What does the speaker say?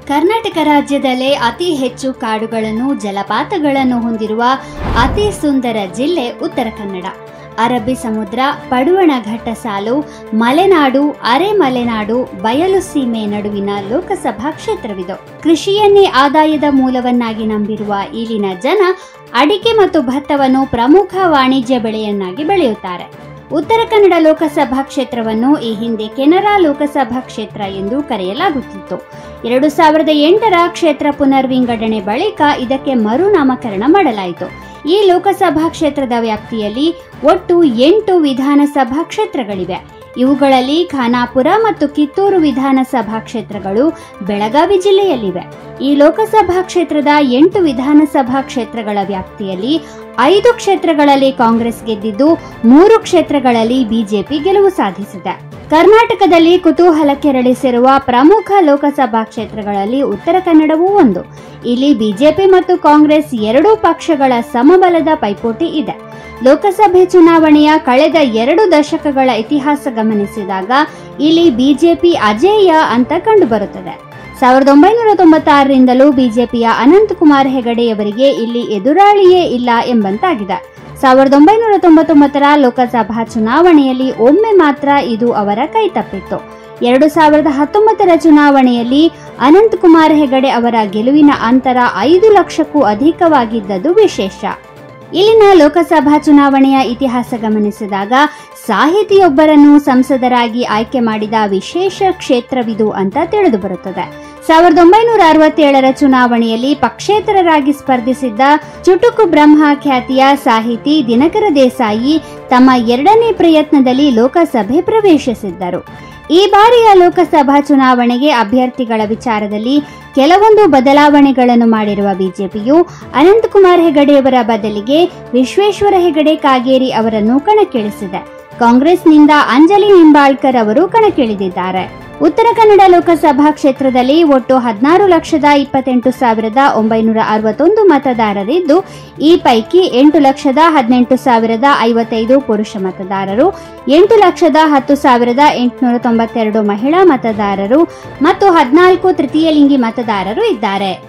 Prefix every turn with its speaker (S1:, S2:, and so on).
S1: ಕರ್ನಾಟಕ ರಾಜ್ಯದಲ್ಲೇ ಅತಿ ಹೆಚ್ಚು ಕಾಡುಗಳನ್ನು ಜಲಪಾತಗಳನ್ನು ಹೊಂದಿರುವ ಅತಿ ಸುಂದರ ಜಿಲ್ಲೆ ಉತ್ತರ ಕನ್ನಡ. ಅರಬ್ಬಿ ಸಮುದ್ರ, ಪಡುವಣ ಘಟ್ಟ ಸಾಲು, ಮಲೆನಾಡು, ಅರೆ ಮಲೆನಾಡು, ಬಯಲು ಸೀಮೆ ನಡುವಿನ ಲೋಕಸಭಾ ಕ್ಷೇತ್ರವಿದು. ಕೃಷಿಯನ್ನೇ ಆದಾಯದ ಮೂಲವನ್ನಾಗಿ ನಂಬಿರುವ ಇಲ್ಲಿನ ಜನ ಅಡಿಕೆ ಮತ್ತು ಭತ್ತವನ್ನು ಪ್ರಮುಖ ವಾಣಿಜ್ಯ ಬೆಳೆಯನ್ನಾಗಿ ಬೆಳೆಯುತ್ತಾರೆ. ಉತ್ತರ ಕನ್ನಡ ಲೋಕಸಭಾ ಕ್ಷೇತ್ರವನ್ನು ಈ ಹಿಂದೆ ಕೆನರಾ ಲೋಕಸಭಾ ಕ್ಷೇತ್ರ ಎಂದು ಕರೆಯಲಾಗುತ್ತಿತ್ತು. 2008ರ ಕ್ಷೇತ್ರ ಪುನರ್ವಿಂಗಡಣೆ ಬಳಿಕ ಇದಕ್ಕೆ ಮರುನಾಮಕರಣ ಮಾಡಲಾಯಿತು. ಈ ಲೋಕಸಭಾ ಕ್ಷೇತ್ರದ ವ್ಯಾಪ್ತಿಯಲ್ಲಿ ಒಟ್ಟು 8 ವಿಧಾನಸಭಾ ಕ್ಷೇತ್ರಗಳಿವೆ. ಇವುಗಳಲ್ಲಿ ಖಾನಾಪುರ ಮತ್ತು ಕಿತ್ತೂರು ವಿಧಾನಸಭಾ ಕ್ಷೇತ್ರಗಳು ಬೆಳಗಾವಿ ಜಿಲ್ಲೆಯಲ್ಲಿವೆ. ಈ ಲೋಕಸಭಾ ಕ್ಷೇತ್ರದ 8 ವಿಧಾನಸಭಾ ಕ್ಷೇತ್ರಗಳ ವ್ಯಾಪ್ತಿಯಲ್ಲಿ 5 ಕ್ಷೇತ್ರಗಳಲ್ಲಿ ಕಾಂಗ್ರೆಸ್ ಗೆದ್ದಿದ್ದು 3 ಕ್ಷೇತ್ರಗಳಲ್ಲಿ ಬಿಜೆಪಿ ಗೆಲುವು ಸಾಧಿಸಿದೆ. ಕರ್ನಾಟಕದಲ್ಲಿ ಕುತೂಹಲ ಕೆರಳಿಸಿರುವ ಪ್ರಮುಖ ಲೋಕಸಭಾ ಕ್ಷೇತ್ರಗಳಲ್ಲಿ ಉತ್ತರ ಕನ್ನಡವೂ ಒಂದು. ಇಲ್ಲಿ ಬಿಜೆಪಿ ಮತ್ತು ಕಾಂಗ್ರೆಸ್ ಎರಡೂ ಪಕ್ಷಗಳ ಸಮಬಲದ ಪೈಪೋಟಿ ಇದೆ. ಲೋಕಸಭೆ ಚುನಾವಣೆಯ ಕಳೆದ 2 ದಶಕಗಳ ಇತಿಹಾಸ ಗಮನಿಸಿದಾಗ ಇಲ್ಲಿ ಬಿಜೆಪಿ ಅಜೇಯ ಅಂತ ಕಂಡುಬರುತ್ತದೆ. 1996ರಿಂದಲೂ ಬಿಜೆಪಿಯ ಅನಂತಕುಮಾರ್ ಹೆಗಡೆಯವರಿಗೆ ಇಲ್ಲಿ ಎದುರಾಳಿಯೇ ಇಲ್ಲ ಎಂಬಂತಾಗಿದೆ. 1999ರ ಲೋಕಸಭಾ ಚುನಾವಣೆಯಲ್ಲಿ ಒಮ್ಮೆ ಮಾತ್ರ ಇದು ಅವರ ಕೈತಪ್ಪಿತ್ತು. 2019ರ ಚುನಾವಣೆಯಲ್ಲಿ ಅನಂತಕುಮಾರ್ ಹೆಗಡೆ ಅವರ ಗೆಲುವಿನ ಅಂತರ 5 ಲಕ್ಷಕ್ಕೂ ಅಧಿಕವಾಗಿದ್ದದ್ದು ವಿಶೇಷ. ಇಲ್ಲಿನ ಲೋಕಸಭಾ ಚುನಾವಣೆಯ ಇತಿಹಾಸ ಗಮನಿಸಿದಾಗ ಸಾಹಿತಿಯೊಬ್ಬರನ್ನು ಸಂಸದರಾಗಿ ಆಯ್ಕೆ ಮಾಡಿದ ವಿಶೇಷ ಕ್ಷೇತ್ರವಿದು ಅಂತ ತಿಳಿದು ಬರುತ್ತದೆ. 1967ರ ಚುನಾವಣೆಯಲ್ಲಿ ಪಕ್ಷೇತರರಾಗಿ ಸ್ಪರ್ಧಿಸಿದ್ದ ಚುಟುಕು ಬ್ರಹ್ಮ ಖ್ಯಾತಿಯ ಸಾಹಿತಿ ದಿನಕರ ದೇಸಾಯಿ ತಮ್ಮ 2ನೇ ಪ್ರಯತ್ನದಲ್ಲಿ ಲೋಕಸಭೆ ಪ್ರವೇಶಿಸಿದ್ದರು. ಈ ಬಾರಿಯ ಲೋಕಸಭಾ ಚುನಾವಣೆಗೆ ಅಭ್ಯರ್ಥಿಗಳ ವಿಚಾರದಲ್ಲಿ ಕೆಲವೊಂದು ಬದಲಾವಣೆಗಳನ್ನು ಮಾಡಿರುವ ಬಿಜೆಪಿಯು ಅನಂತಕುಮಾರ್ ಹೆಗಡೆಯವರ ಬದಲಿಗೆ ವಿಶ್ವೇಶ್ವರ ಹೆಗಡೆ ಕಾಗೇರಿ ಅವರನ್ನು ಕಣಕ್ಕಿಳಿಸಿದೆ. ಕಾಂಗ್ರೆಸ್ನಿಂದ ಅಂಜಲಿ ನಿಂಬಾಳ್ಕರ್ ಅವರು ಕಣಕ್ಕಿಳಿದಿದ್ದಾರೆ. ಉತ್ತರ ಕನ್ನಡ ಲೋಕಸಭಾ ಕ್ಷೇತ್ರದಲ್ಲಿ ಒಟ್ಟು 16,28,961 ಮತದಾರರಿದ್ದು, ಈ ಪೈಕಿ 8,18,055 ಪುರುಷ ಮತದಾರರು, 8,10,892 ಮಹಿಳಾ ಮತದಾರರು ಮತ್ತು 14 ತೃತೀಯ ಲಿಂಗಿ ಮತದಾರರು ಇದ್ದಾರೆ.